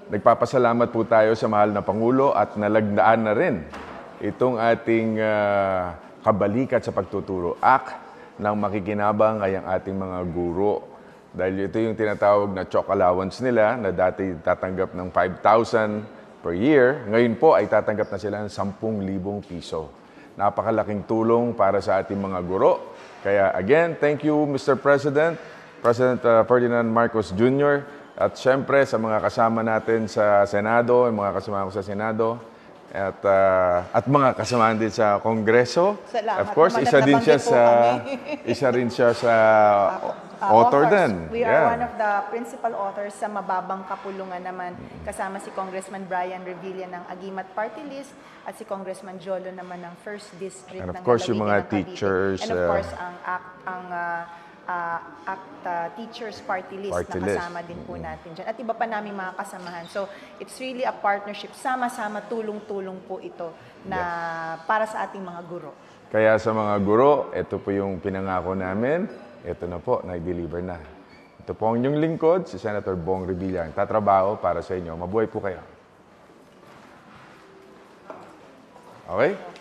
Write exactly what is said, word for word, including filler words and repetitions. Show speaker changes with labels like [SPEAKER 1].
[SPEAKER 1] nagpapasalamat po tayo sa mahal na Pangulo at nalagdaan na rin itong ating uh, Kabalikat sa Pagtuturo Act ng makikinabang ay ang ating mga guro. Dahil ito yung tinatawag na chalk allowance nila na dati tatanggap ng five thousand per year. Ngayon po ay tatanggap na sila ng ten thousand piso. Napakalaking tulong para sa ating mga guro. Kaya again, thank you Mister President, President uh, Ferdinand Marcos Junior At syempre sa mga kasama natin sa Senado, mga kasama ko sa Senado, at uh, at mga kasama din sa Kongreso.
[SPEAKER 2] Salamat.
[SPEAKER 1] Of course, isa din siya sa isa rin siya sa
[SPEAKER 2] uh,
[SPEAKER 1] author
[SPEAKER 2] authors.
[SPEAKER 1] din.
[SPEAKER 2] We
[SPEAKER 1] yeah.
[SPEAKER 2] are one of the principal authors sa Mababang Kapulungan naman, kasama si Congressman Brian Revilla ng Agimat Party List at si Congressman Jolo naman ng First District
[SPEAKER 1] And of
[SPEAKER 2] ng
[SPEAKER 1] course, yung mga
[SPEAKER 2] Lalawigan ng Cavite.
[SPEAKER 1] teachers,
[SPEAKER 2] And of
[SPEAKER 1] uh,
[SPEAKER 2] course, ang act, ang uh, uh, act uh, Teachers Party List
[SPEAKER 1] Party
[SPEAKER 2] na
[SPEAKER 1] list.
[SPEAKER 2] kasama din po natin dyan. At iba pa namin mga kasamahan. So, it's really a partnership. Sama-sama, tulong-tulong po ito na yes. para sa ating mga guro.
[SPEAKER 1] Kaya sa mga guro, ito po yung pinangako namin. Ito na po, na-deliver na. Ito po ang inyong lingkod, si Senator Bong Revilla. Tatrabaho para sa inyo. Mabuhay po kayo. Okay?